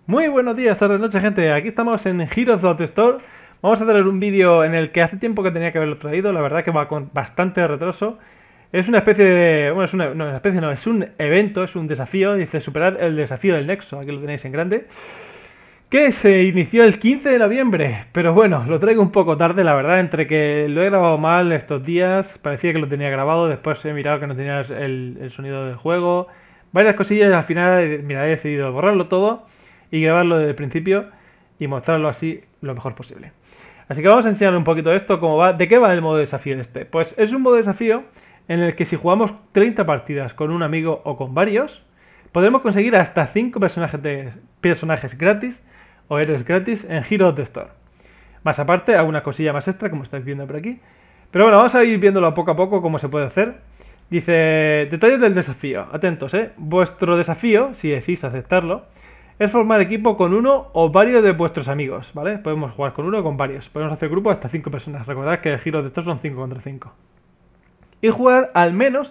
Muy buenos días, tardes, noches, gente. Aquí estamos en Heroes of the Storm. Vamos a traer un vídeo en el que hace tiempo que tenía que haberlo traído. La verdad que va con bastante retraso. Es una especie de... Bueno, una especie no, es un evento, es un desafío. Dice superar el desafío del Nexo. Aquí lo tenéis en grande. Que se inició el 15 de noviembre. Pero bueno, lo traigo un poco tarde, la verdad. Entre que lo he grabado mal estos días. Parecía que lo tenía grabado. Después he mirado que no tenía el sonido del juego. Varias cosillas. Al final, mira, he decidido borrarlo todo y grabarlo desde el principio y mostrarlo así lo mejor posible. Así que vamos a enseñar un poquito esto, cómo va. ¿De qué va el modo desafío este? Pues es un modo desafío en el que si jugamos 30 partidas con un amigo o con varios, podremos conseguir hasta 5 personajes gratis o héroes gratis en Heroes of the Storm. Más aparte, alguna cosilla más extra, como estáis viendo por aquí. Pero bueno, vamos a ir viéndolo poco a poco cómo se puede hacer. Dice, detalles del desafío. Atentos, vuestro desafío, si decís aceptarlo, es formar equipo con uno o varios de vuestros amigos, ¿vale? Podemos jugar con uno o con varios. Podemos hacer grupo hasta 5 personas. Recordad que el giro de estos son 5 contra 5. Y jugar al menos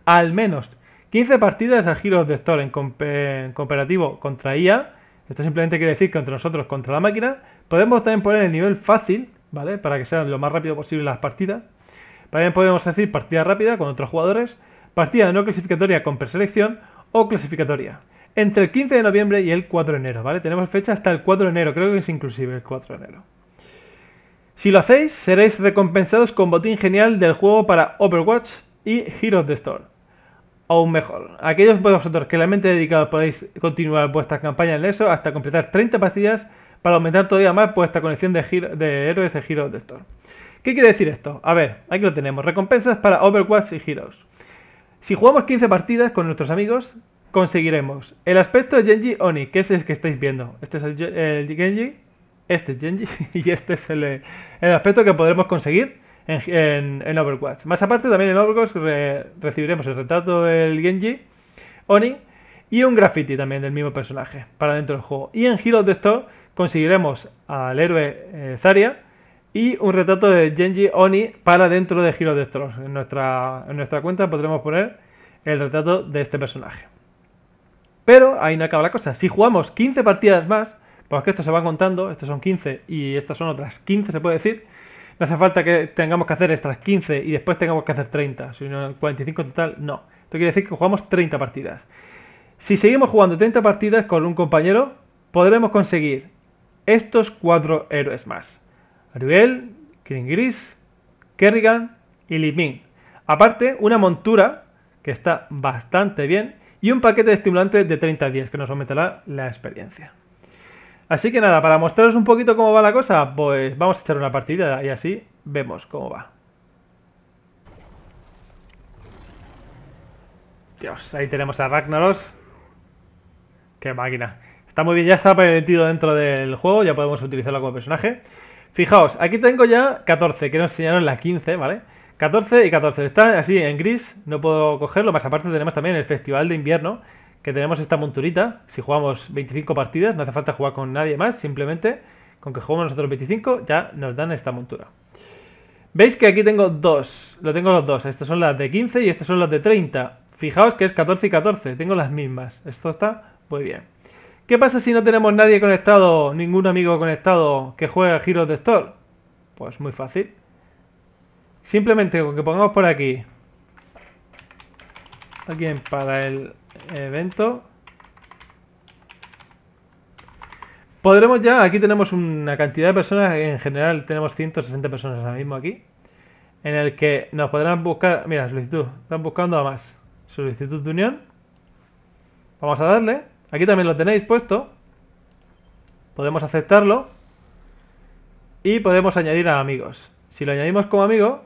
15 partidas al Heroes of the Storm en cooperativo contra IA. Esto simplemente quiere decir que entre nosotros contra la máquina. Podemos también poner el nivel fácil, ¿vale? Para que sean lo más rápido posible las partidas. También podemos decir partida rápida con otros jugadores, partida no clasificatoria con preselección o clasificatoria. Entre el 15 de noviembre y el 4 de enero, ¿vale? Tenemos fecha hasta el 4 de enero, creo que es inclusive el 4 de enero. Si lo hacéis, seréis recompensados con botín genial del juego para Overwatch y Heroes of the Storm. Aún mejor, aquellos de vosotros que realmente dedicados podéis continuar vuestra campaña en eso hasta completar 30 partidas para aumentar todavía más vuestra colección de héroes de Heroes of the Storm. ¿Qué quiere decir esto? A ver, aquí lo tenemos, recompensas para Overwatch y Heroes. Si jugamos 15 partidas con nuestros amigos, conseguiremos el aspecto de Genji Oni, que es el que estáis viendo. Este es el Genji, este es Genji y este es el aspecto que podremos conseguir en Overwatch. Más aparte, también en Overwatch recibiremos el retrato del Genji Oni y un graffiti también del mismo personaje para dentro del juego. Y en Heroes of the Storm conseguiremos al héroe Zarya y un retrato de Genji Oni para dentro de Heroes of the Storm. En nuestra cuenta podremos poner el retrato de este personaje. Pero ahí no acaba la cosa. Si jugamos 15 partidas más, pues que esto se va contando, estos son 15 y estas son otras 15, se puede decir. No hace falta que tengamos que hacer estas 15 y después tengamos que hacer 30, sino 45 en total, no. Esto quiere decir que jugamos 30 partidas. Si seguimos jugando 30 partidas con un compañero, podremos conseguir estos 4 héroes más. Ariel, Kirin Gris, Kerrigan y Li Ming. Aparte, una montura que está bastante bien y un paquete de estimulantes de 30 días que nos aumentará la experiencia. Así que nada, para mostraros un poquito cómo va la cosa, pues vamos a echar una partida y así vemos cómo va. Dios, ahí tenemos a Ragnaros. Qué máquina. Está muy bien, ya está metido dentro del juego, ya podemos utilizarlo como personaje. Fijaos, aquí tengo ya 14, quiero enseñaros las 15, ¿vale? 14 y 14, está así en gris, no puedo cogerlo, más aparte tenemos también el Festival de Invierno, que tenemos esta monturita. Si jugamos 25 partidas, no hace falta jugar con nadie más, simplemente con que juguemos nosotros 25 ya nos dan esta montura. Veis que aquí tengo dos, lo tengo los dos, estas son las de 15 y estas son las de 30. Fijaos que es 14 y 14, tengo las mismas, esto está muy bien. ¿Qué pasa si no tenemos nadie conectado, ningún amigo conectado que juegue a Heroes of the Storm? Pues muy fácil. Simplemente con que pongamos por aquí alguien para el evento, podremos ya, aquí tenemos una cantidad de personas, en general tenemos 160 personas ahora mismo aquí, en el que nos podrán buscar, mira, solicitud, están buscando a más, solicitud de unión, vamos a darle, aquí también lo tenéis puesto, podemos aceptarlo y podemos añadir a amigos. Si lo añadimos como amigo,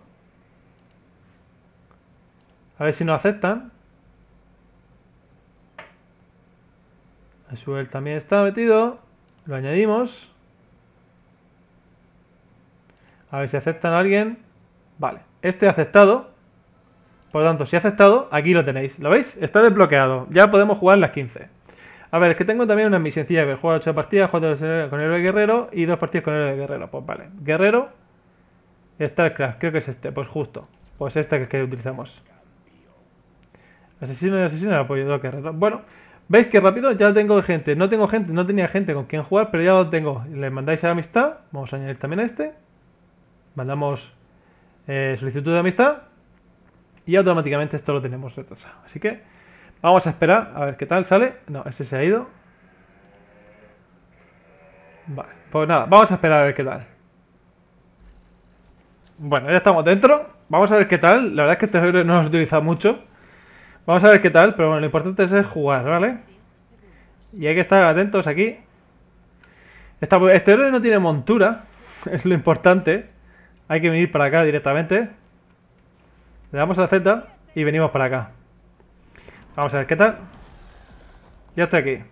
a ver si nos aceptan. Asuel también está metido. Lo añadimos. A ver si aceptan a alguien. Vale, este ha aceptado. Por lo tanto, si ha aceptado, aquí lo tenéis. ¿Lo veis? Está desbloqueado. Ya podemos jugar las 15. A ver, es que tengo también una misioncilla. Que juego 8 partidas, 4 con el héroe guerrero y 2 partidas con el héroe guerrero. Pues vale. Guerrero. StarCraft, creo que es este. Pues justo. Pues este que utilizamos. Asesino y asesino, apoyo de guerrero. Bueno, ¿Veis qué rápido? Ya tengo gente. No tengo gente, no tenía gente con quien jugar, pero ya lo tengo. Le mandáis a amistad. Vamos a añadir también a este. Mandamos solicitud de amistad. Y automáticamente esto lo tenemos retrasado. Así que vamos a esperar a ver qué tal sale. No, ese se ha ido. Vale, pues nada, vamos a esperar a ver qué tal. Bueno, ya estamos dentro. Vamos a ver qué tal. La verdad es que este héroe no lo he utilizado mucho. Vamos a ver qué tal, pero bueno, lo importante es jugar, ¿vale? Y hay que estar atentos aquí. Este héroe no tiene montura, es lo importante. Hay que venir para acá directamente. Le damos a la Z y venimos para acá. Vamos a ver qué tal. Ya estoy aquí.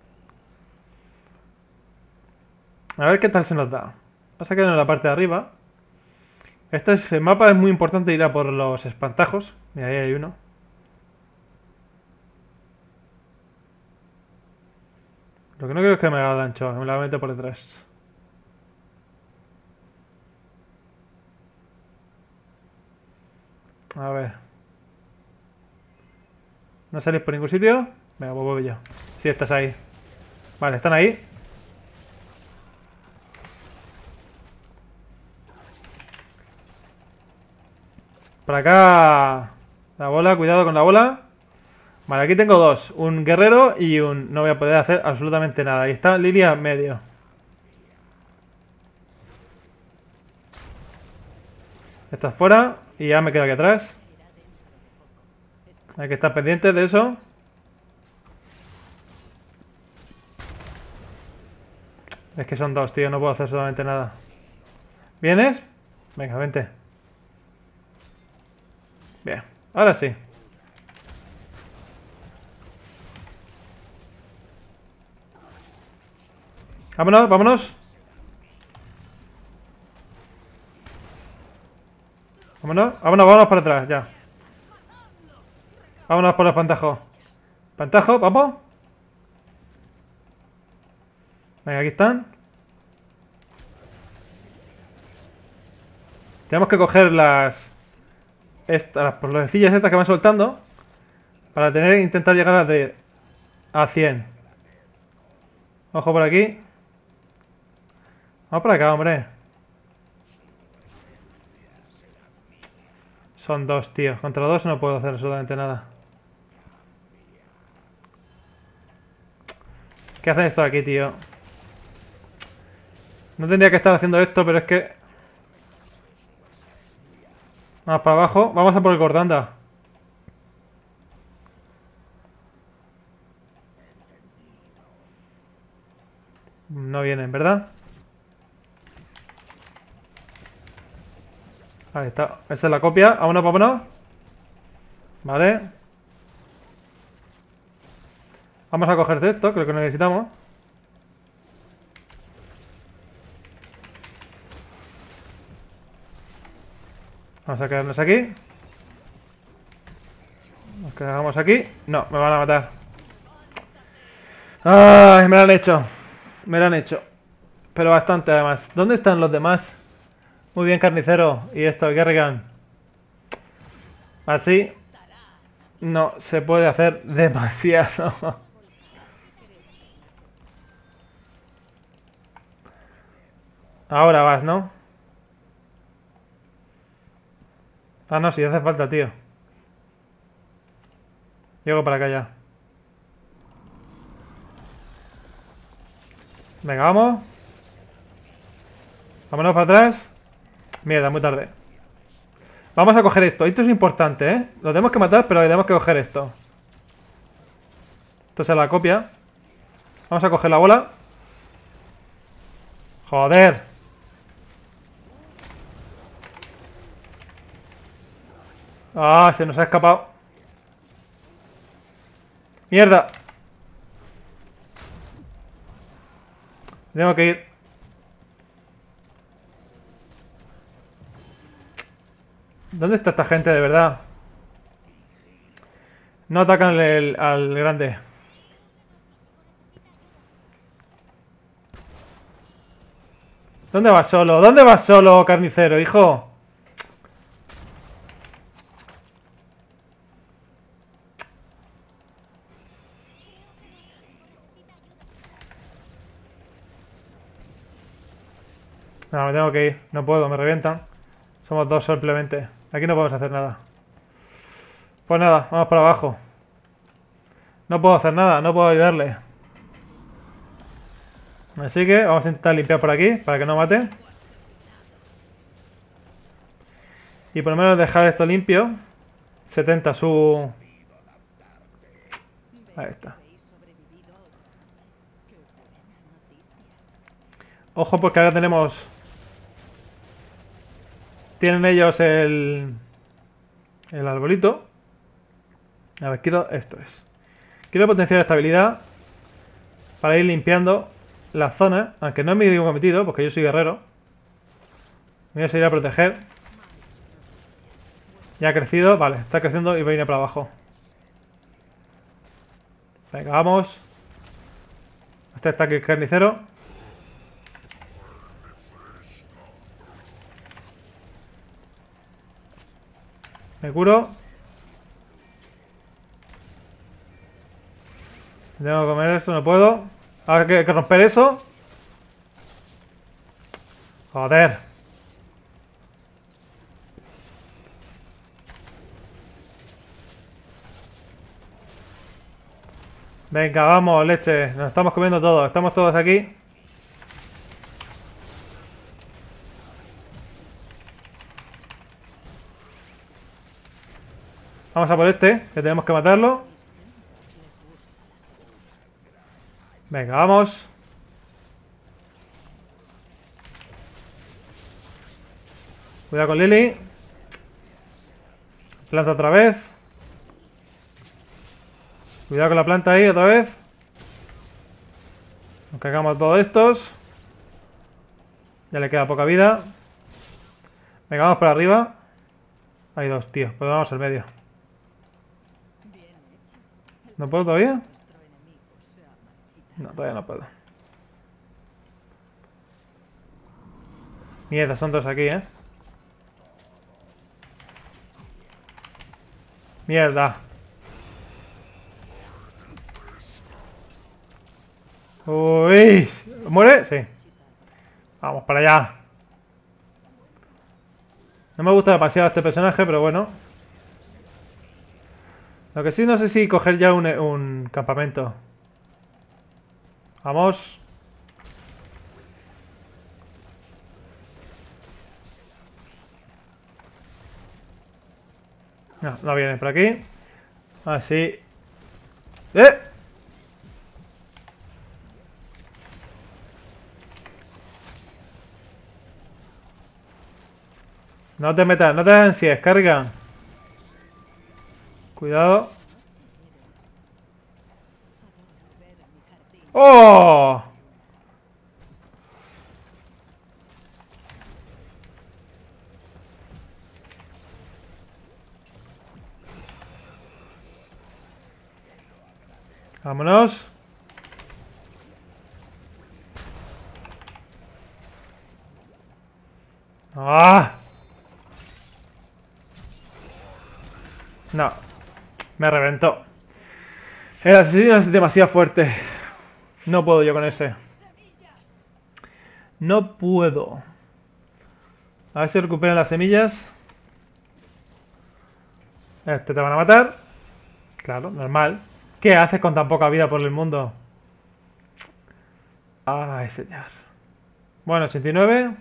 A ver qué tal se nos da. Vamos a quedar en la parte de arriba. El mapa es muy importante ir a por los espantajos. Mira, ahí hay uno. Lo que no creo es que me haga gancho, me la mete por detrás. A ver. ¿No salís por ningún sitio? Venga, pues voy yo. Sí, estás ahí. Vale, están ahí. Por acá. La bola, cuidado con la bola. Vale, aquí tengo dos. Un guerrero y un... No voy a poder hacer absolutamente nada. Ahí está Lilia en medio. Estás fuera y ya me quedo aquí atrás. Hay que estar pendientes de eso. Es que son dos, tío. No puedo hacer absolutamente nada. ¿Vienes? Venga, vente. Bien, ahora sí. Vámonos, vámonos. Vámonos, vámonos, vámonos para atrás, ya. Vámonos por los pantajos. Pantajo, vamos. Venga, aquí están. Tenemos que coger las florecillas estas que van soltando para intentar llegar a 100. Ojo por aquí. Vamos por acá, hombre. Son dos, tío. Contra dos no puedo hacer absolutamente nada. ¿Qué hacen esto aquí, tío? No tendría que estar haciendo esto, pero es que... Vamos para abajo. Vamos a por el Gordanda. No vienen, ¿verdad? Ahí está. Esa es la copia. Vámonos, vámonos. Vale. Vamos a coger esto, creo que necesitamos. Vamos a quedarnos aquí. Nos quedamos aquí. No, me van a matar. ¡Ay! Me lo han hecho. Me lo han hecho. Pero bastante además. ¿Dónde están los demás? Muy bien, carnicero. Y esto, Kerrigan. Así no se puede hacer demasiado. Ahora vas, ¿no? Ah, no, si hace falta, tío. Llego para acá ya. Venga, vamos. Vámonos para atrás. Mierda, muy tarde. Vamos a coger esto. Esto es importante, ¿eh? Lo tenemos que matar, pero tenemos que coger esto. Esto es la copia. Vamos a coger la bola. Joder. Ah, se nos ha escapado. Mierda. Tengo que ir. ¿Dónde está esta gente de verdad? No atacan al grande. ¿Dónde vas solo? ¿Dónde vas solo, carnicero, hijo? No, me tengo que ir. No puedo, me revientan. Somos dos simplemente. Aquí no podemos hacer nada. Pues nada, vamos para abajo. No puedo hacer nada, no puedo ayudarle. Así que vamos a intentar limpiar por aquí para que no mate. Y por lo menos dejar esto limpio. 70 su... Ahí está. Ojo porque ahora tenemos... Tienen ellos el arbolito. A ver, quiero... Esto es. Quiero potenciar esta habilidad para ir limpiando la zona. Aunque no es mi cometido, porque yo soy guerrero. Me voy a salir a proteger. Ya ha crecido. Vale, está creciendo y voy a ir para abajo. Venga, vamos. Este está aquí el carnicero. Me curo. Tengo que comer esto, no puedo. Ahora hay que romper eso. Joder. Venga, vamos, leche. Nos estamos comiendo todos. Estamos todos aquí. Vamos a por este, que tenemos que matarlo. Venga, vamos. Cuidado con Lily. Planta otra vez. Cuidado con la planta ahí otra vez. Nos cargamos todos estos. Ya le queda poca vida. Venga, vamos para arriba. Hay dos, tío. Pues vamos al medio. ¿No puedo todavía? No, todavía no puedo. Mierda, son dos aquí, ¿eh? Mierda. Uy. ¿Muere? Sí. Vamos para allá. No me gusta demasiado este personaje, pero bueno. Lo que sí, no sé si coger ya un campamento. Vamos. No, no viene por aquí. Así. ¡Eh! No te metas, no te ansies, carga. Cuidado. ¡Oh! Vámonos. ¡Ah! No. Me reventó. El asesino es demasiado fuerte. No puedo yo con ese. No puedo. A ver si recuperan las semillas. Este te van a matar. Claro, normal. ¿Qué haces con tan poca vida por el mundo? Ay, señor. Bueno, 89.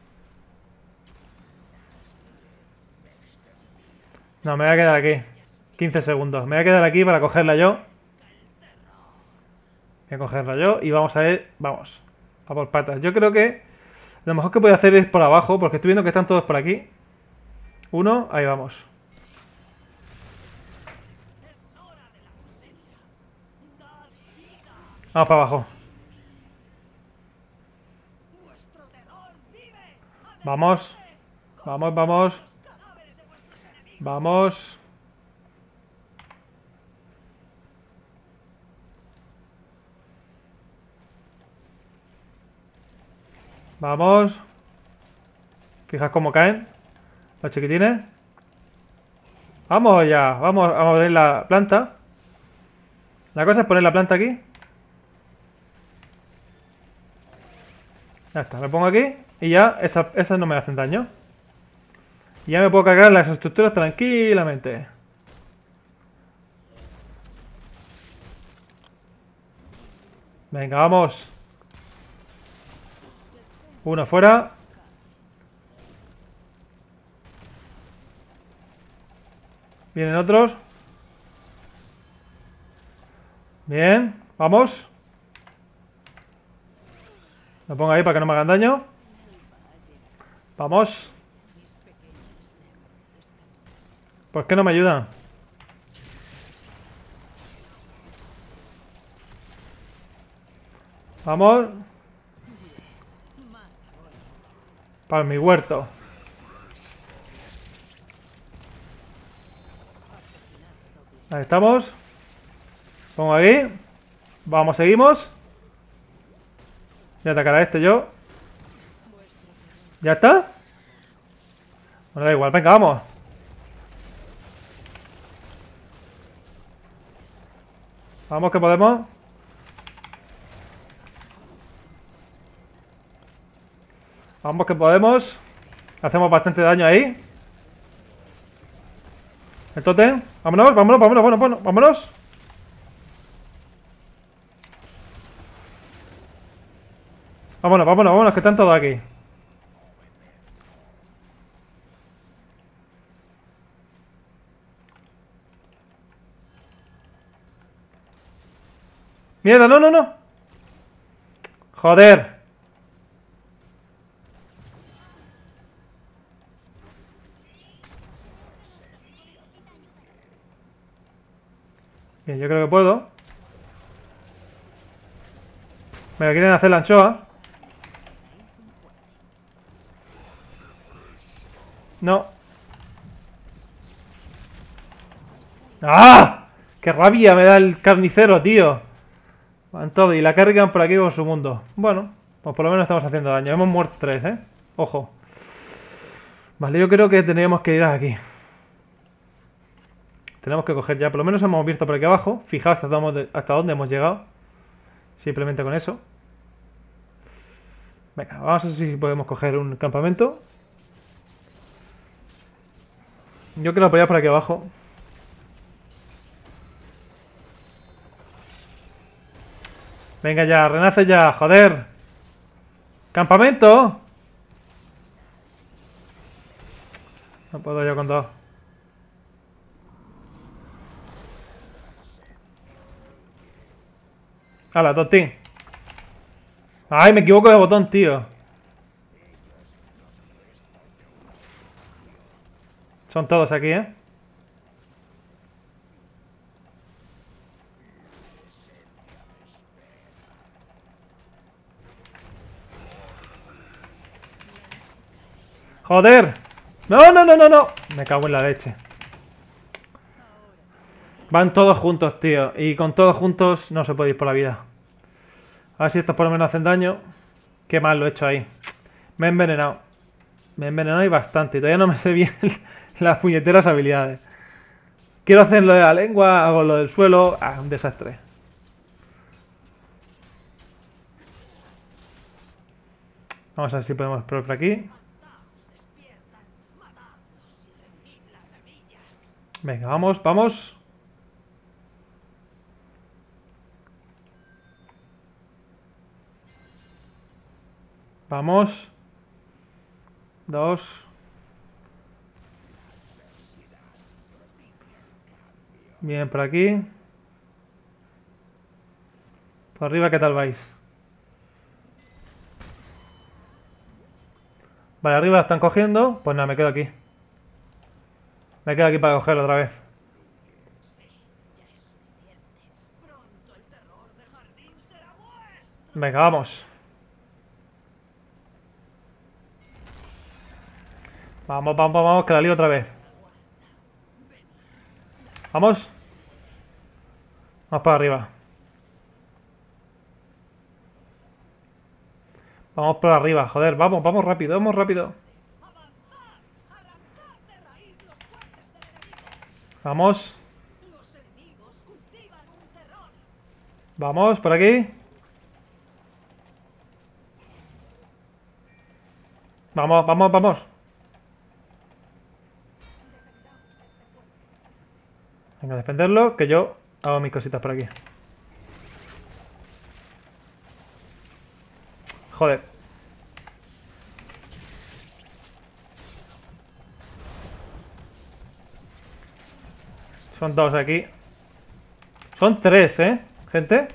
No, me voy a quedar aquí. 15 segundos. Me voy a quedar aquí para cogerla yo. Voy a cogerla yo y vamos a ver. Vamos. A por patas. Yo creo que lo mejor que puedo hacer es por abajo, porque estoy viendo que están todos por aquí. Uno, ahí vamos. Vamos para abajo. Vamos. Vamos, vamos. Vamos. Vamos. Fijad cómo caen los chiquitines. Vamos ya. Vamos a poner la planta. La cosa es poner la planta aquí. Ya está. Me pongo aquí y ya esas no me hacen daño. Y ya me puedo cargar las estructuras tranquilamente. Venga, vamos. Uno fuera. Vienen otros. Bien, vamos. Lo pongo ahí para que no me hagan daño. Vamos. ¿Por qué no me ayudan? Vamos. Para mi huerto. Ahí estamos. Pongo aquí. Vamos, seguimos. Voy a atacar a este yo. ¿Ya está? Bueno, da igual, venga, vamos. Vamos que podemos. Vamos que podemos. Hacemos bastante daño ahí. El tótem. Vámonos, vámonos, vámonos, vámonos, vámonos. Vámonos, vámonos, vámonos, que están todos aquí. Mierda, no, no, no. Joder. Bien, yo creo que puedo. Me la quieren hacer la anchoa. No. ¡Ah! ¡Qué rabia me da el carnicero, tío! Van todo y la cargan por aquí con su mundo. Bueno, pues por lo menos estamos haciendo daño. Hemos muerto 3, ¿eh? Ojo. Vale, yo creo que tendríamos que ir aquí. Tenemos que coger ya. Por lo menos hemos visto por aquí abajo. Fijaos hasta dónde hemos llegado. Simplemente con eso. Venga, vamos a ver si podemos coger un campamento. Yo quiero apoyar por aquí abajo. Venga ya, renace ya, joder. ¡Campamento! No puedo yo con dos. ¡Hala, tontín! ¡Ay, me equivoco de botón, tío! Son todos aquí, ¿eh? ¡Joder! ¡No, no, no, no, no! Me cago en la leche. Van todos juntos, tío. Y con todos juntos no se puede ir por la vida. A ver si estos por lo menos hacen daño. Qué mal lo he hecho ahí. Me he envenenado. Me he envenenado y bastante. Todavía no me sé bien las puñeteras habilidades. Quiero hacer lo de la lengua, hago lo del suelo. Ah, un desastre. Vamos a ver si podemos por aquí. Venga, vamos, vamos. Vamos. 2. Bien, por aquí. Por arriba, ¿qué tal vais? Vale, arriba están cogiendo. Pues nada, me quedo aquí. Me quedo aquí para cogerlo otra vez. Venga, vamos. Vamos, vamos, vamos, que la lío otra vez. Vamos. Vamos para arriba. Vamos por arriba, joder, vamos, vamos rápido, vamos rápido. Vamos. Vamos, por aquí. Vamos, vamos, vamos. Venga, a defenderlo, que yo hago mis cositas por aquí. Joder. Son dos aquí. Son tres, gente.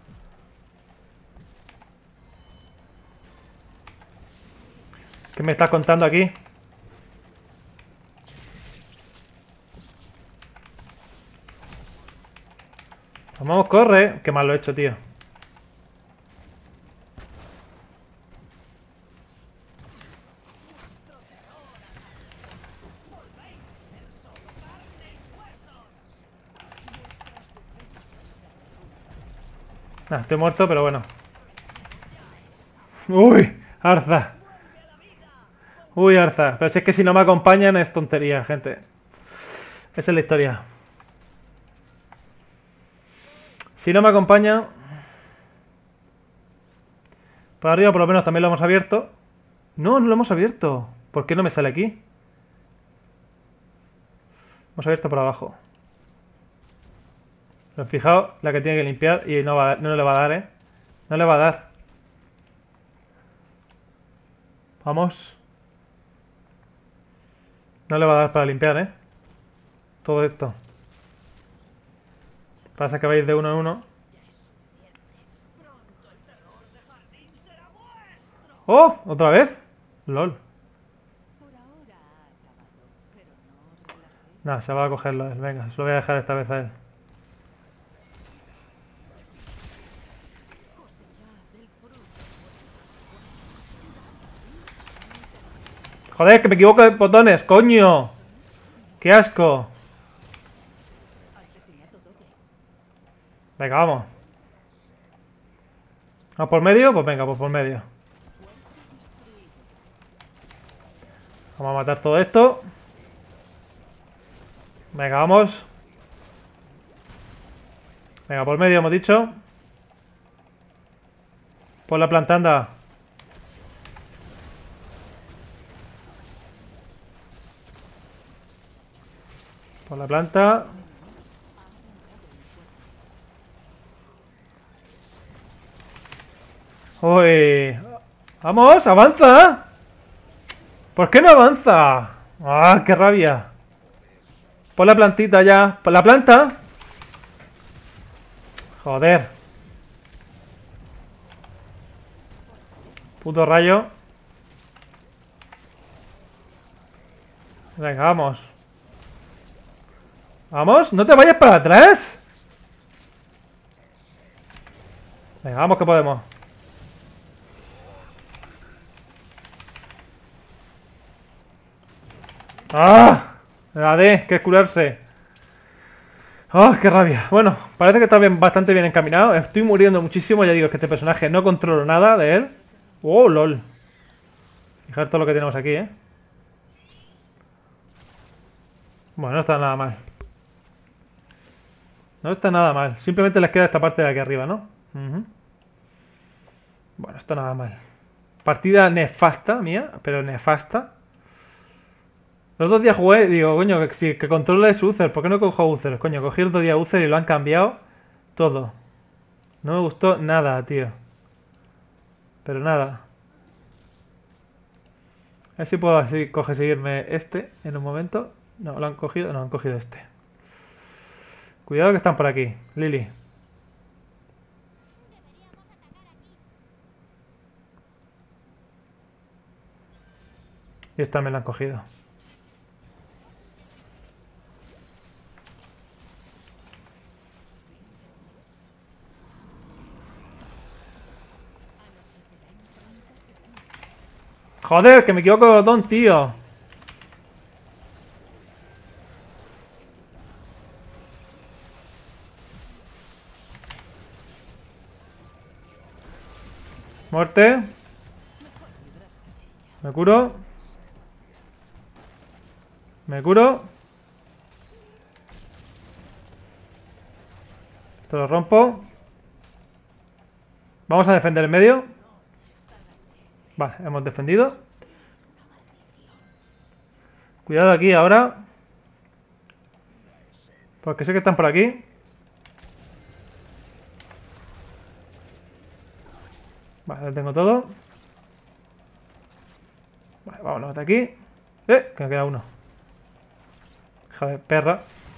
¿Qué me estás contando aquí? Vamos, corre. Qué mal lo he hecho, tío. Nah, estoy muerto, pero bueno. Uy, Arza. Uy, Arza. Pero si es que si no me acompañan es tontería, gente. Esa es la historia. Si no me acompañan... Por arriba por lo menos también lo hemos abierto. No, no lo hemos abierto. ¿Por qué no me sale aquí? Hemos abierto por abajo. Pero fijaos la que tiene que limpiar y no, no le va a dar, No le va a dar. Vamos. No le va a dar para limpiar, todo esto. Pasa que vais de uno en uno. ¡Oh! ¿Otra vez? LOL. Nada, se va a cogerlo él. Venga, se lo voy a dejar esta vez a él. Joder, que me equivoco de botones, coño. ¡Qué asco! Venga, vamos. ¿Vamos por medio? Pues venga, pues por medio. Vamos a matar todo esto. Venga, vamos. Venga, por medio hemos dicho. Por la planta, anda. Por la planta. Uy. ¡Vamos! ¡Avanza! ¿Por qué no avanza? ¡Ah, qué rabia! Pon la plantita ya. ¿Por la planta? Joder. Puto rayo. Venga, vamos. Vamos, no te vayas para atrás. Venga, vamos que podemos. ¡Ah! La D, que es curarse. ¡Ah, qué rabia! Bueno, parece que está bastante bien encaminado. Estoy muriendo muchísimo, ya digo, es que este personaje no controlo nada de él. ¡Oh, lol! Fijar todo lo que tenemos aquí, Bueno, no está nada mal. No está nada mal. Simplemente les queda esta parte de aquí arriba, ¿no? Bueno, está nada mal. Partida nefasta mía, pero nefasta. Los 2 días jugué, digo, coño, que controle su Uther. ¿Por qué no cojo Uther? Coño, cogí el 2 días Uther y lo han cambiado todo. No me gustó nada, tío. Pero nada. A ver si puedo así seguirme este en un momento. No, lo han cogido. No, han cogido este. Cuidado que están por aquí. Lily. Y esta me la han cogido. Joder, que me equivoco de botón, tío. Muerte. Me curo. Me curo. Esto lo rompo. Vamos a defender el medio. Vale, hemos defendido. Cuidado aquí ahora. Porque sé que están por aquí. Vale, lo tengo todo. Vale, vámonos hasta aquí. Que me queda uno. Hija de perra.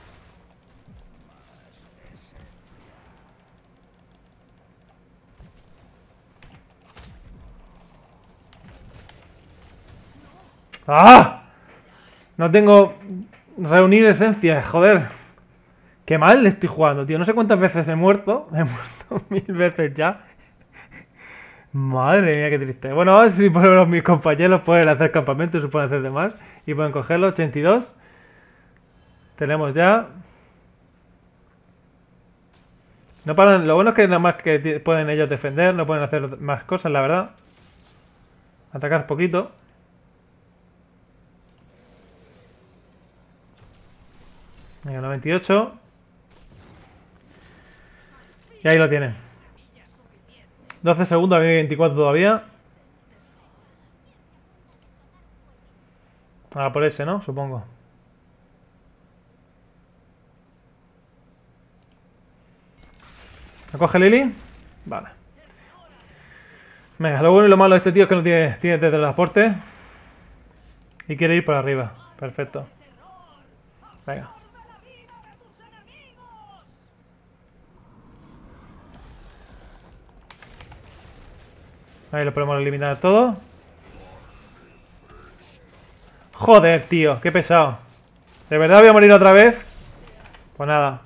¡Ah! No tengo reunir esencias, joder. Qué mal le estoy jugando, tío. No sé cuántas veces he muerto. He muerto 1000 veces ya. Madre mía, qué triste. Bueno, a ver si por lo menos mis compañeros pueden hacer campamentos y pueden hacer demás. Y pueden cogerlo. 82. Tenemos ya. No paran. Lo bueno es que nada más que pueden ellos defender. No pueden hacer más cosas, la verdad. Atacar poquito. Venga, 98. Y ahí lo tienen. 12 segundos, a mí 24 todavía. Ah, por ese, ¿no? Supongo. ¿Me coge Lily? Vale. Venga, lo bueno y lo malo de este tío es que no tiene teletransporte. Y quiere ir por arriba. Perfecto. Venga. Ahí lo podemos eliminar todo. Joder, tío, qué pesado. ¿De verdad voy a morir otra vez? Pues nada.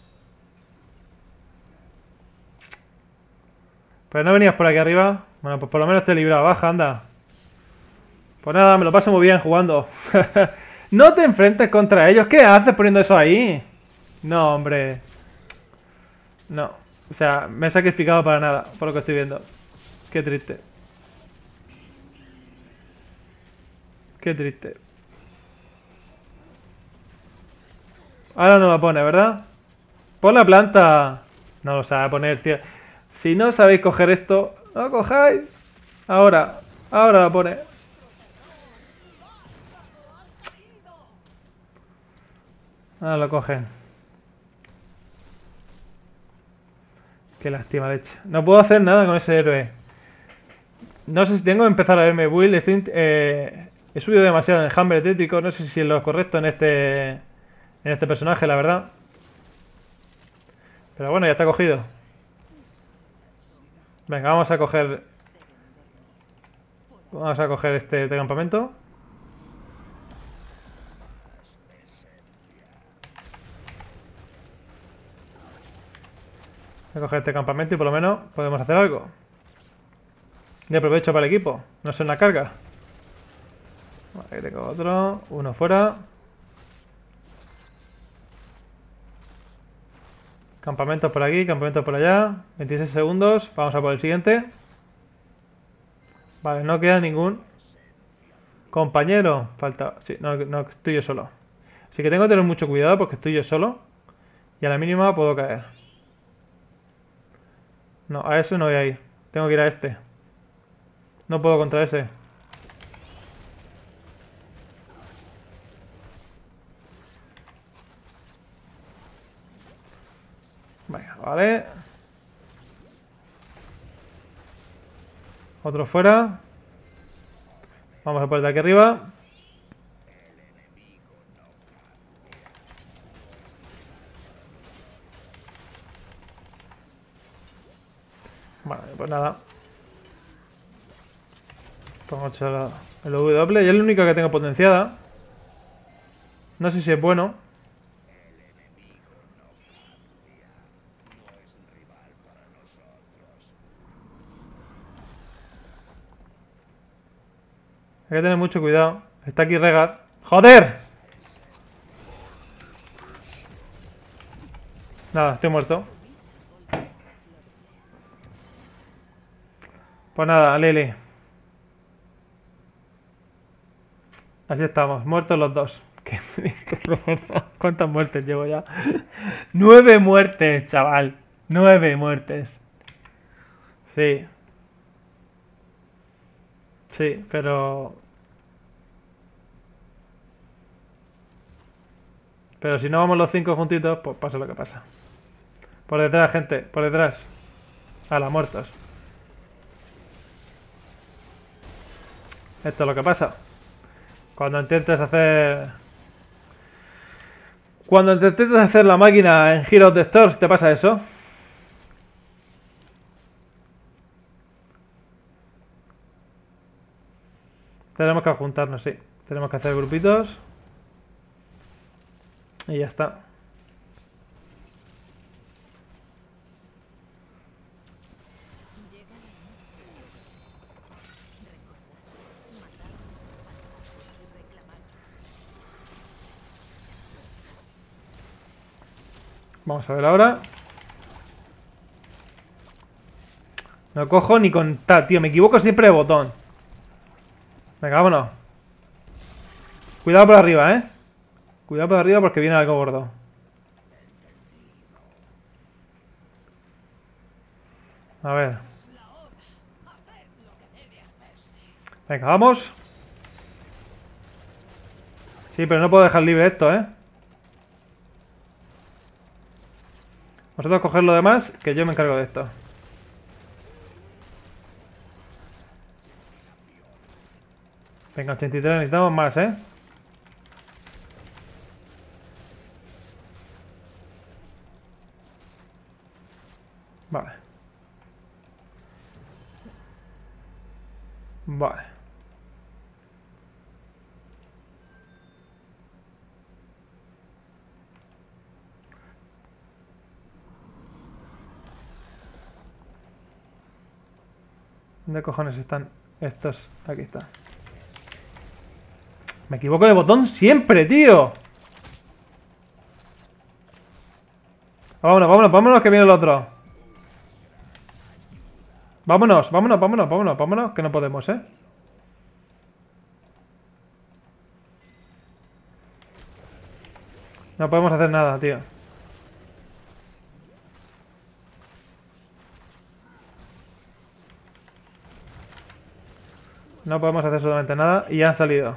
Pero no venías por aquí arriba. Bueno, pues por lo menos te he librado. Baja, anda. Pues nada, me lo paso muy bien jugando. No te enfrentes contra ellos. ¿Qué haces poniendo eso ahí? No, hombre. No. O sea, me he sacrificado para nada, por lo que estoy viendo. Qué triste. Qué triste. Ahora no la pone, ¿verdad? Pon la planta. No lo sabe poner, tío. Si no sabéis coger esto, no lo cojáis. Ahora. Ahora la pone. Ahora lo cogen. Qué lástima, leche. No puedo hacer nada con ese héroe. No sé si tengo que empezar a verme build. He subido demasiado en el Humber Tétrico. No sé si es lo correcto en este personaje, la verdad. Pero bueno, ya está cogido. Venga, vamos a coger. Vamos a coger este campamento. Voy a coger este campamento y por lo menos podemos hacer algo. De provecho para el equipo. No es una carga. Vale, aquí tengo otro. Uno fuera. Campamento por aquí, campamento por allá. 26 segundos. Vamos a por el siguiente. Vale, no queda ningún compañero. Falta. Sí, no, no estoy yo solo. Así que tengo que tener mucho cuidado porque estoy yo solo. Y a la mínima puedo caer. No, a ese no voy a ir. Tengo que ir a este. No puedo contra ese. Venga, vale. Otro fuera. Vamos a por el de aquí arriba. Vale, pues nada. Pongo el W y es la única que tengo potenciada. No sé si es bueno. Hay que tener mucho cuidado. Está aquí Regar. ¡Joder! Nada, estoy muerto. Pues nada, Lili. Así estamos, muertos los dos. Qué triste, de verdad. ¿Cuántas muertes llevo ya? 9 muertes, chaval. 9 muertes. Sí, sí, pero Pero si no vamos los 5 juntitos, pues pasa lo que pasa. Por detrás, gente, por detrás. A la muertos. Esto es lo que pasa. Cuando intentes hacer... Cuando intentes hacer la máquina en Heroes of the Storm, ¿te pasa eso? Tenemos que juntarnos, sí. Tenemos que hacer grupitos. Y ya está. Vamos a ver ahora. No cojo ni con tal, tío. Me equivoco siempre de botón. Venga, vámonos. Cuidado por arriba, ¿eh? Cuidado por arriba porque viene algo gordo. A ver. Venga, vamos. Sí, pero no puedo dejar libre esto, ¿eh? Vosotros coged lo demás, que yo me encargo de esto. Venga, 83, necesitamos más, ¿eh? Vale. Vale. ¿Dónde cojones están estos? Aquí está. Me equivoco de botón siempre, tío. Vámonos, vámonos, vámonos que viene el otro. Vámonos, vámonos, vámonos, vámonos, vámonos, que no podemos, ¿eh? No podemos hacer nada, tío. No podemos hacer absolutamente nada y ya han salido.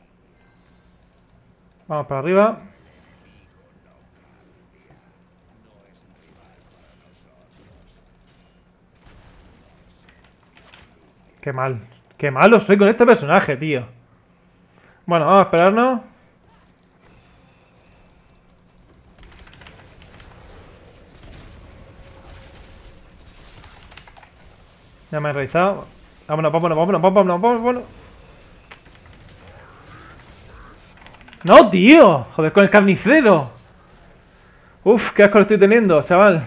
Vamos para arriba. Qué mal. Qué malo soy con este personaje, tío. Bueno, vamos a esperarnos. Ya me he realizado. Vámonos, vámonos, vámonos, vámonos, vámonos, vámonos. ¡No, tío! Joder, con el carnicero. Uf, qué asco lo estoy teniendo, chaval.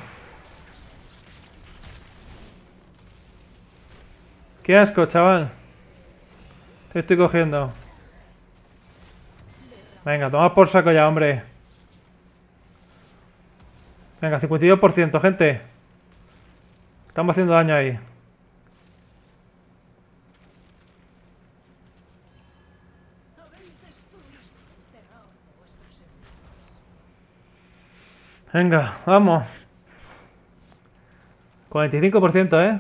Qué asco, chaval. Te estoy cogiendo. Venga, toma por saco ya, hombre. Venga, 52%, gente. Estamos haciendo daño ahí. Venga, vamos. 45%, ¿eh?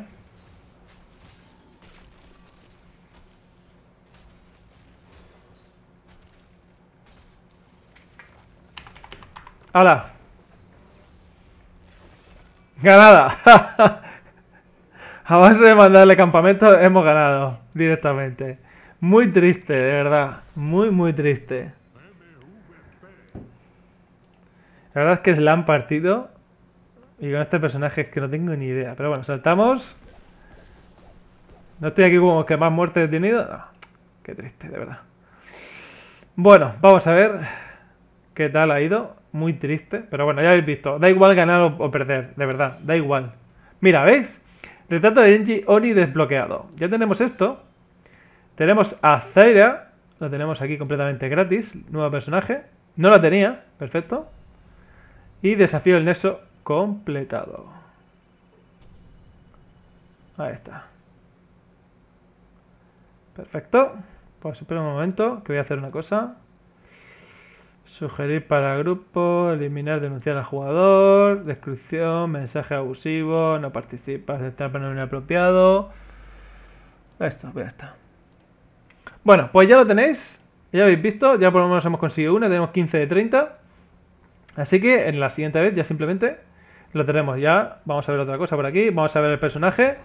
¡Hala! ¡Ganada! A base de mandarle campamento hemos ganado directamente. Muy triste, de verdad. Muy, muy triste. La verdad es que es la han partido. Y con este personaje es que no tengo ni idea. Pero bueno, saltamos. No estoy aquí como que más muertes he tenido. No, qué triste, de verdad. Bueno, vamos a ver qué tal ha ido. Muy triste. Pero bueno, ya habéis visto. Da igual ganar o perder, de verdad. Da igual. Mira, ¿veis? Retrato de Genji Oni desbloqueado. Ya tenemos esto. Tenemos a Zaira. Lo tenemos aquí completamente gratis. Nuevo personaje. No la tenía. Perfecto. Y desafío del Nexo completado. Ahí está. Perfecto. Pues espera un momento, que voy a hacer una cosa. Sugerir para grupo, eliminar, denunciar al jugador, descripción, mensaje abusivo, no participas, está para no inapropiado. Esto, ya está. Bueno, pues ya lo tenéis. Ya habéis visto, ya por lo menos hemos conseguido una, tenemos 15 de 30. Así que en la siguiente vez ya simplemente lo tenemos. Ya vamos a ver otra cosa por aquí. Vamos a ver el personaje.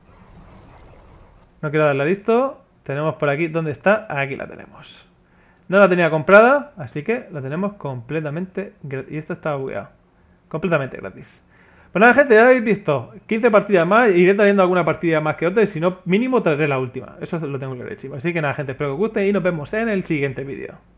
No quiero darle a listo. Tenemos por aquí, ¿dónde está? Aquí la tenemos. No la tenía comprada, así que la tenemos completamente gratis. Y esto está bugueado. Completamente gratis. Pues nada, gente, ya habéis visto 15 partidas más. Iré trayendo alguna partida más que otra. Y si no, mínimo traeré la última. Eso lo tengo clarísimo. Así que nada, gente, espero que os guste y nos vemos en el siguiente vídeo.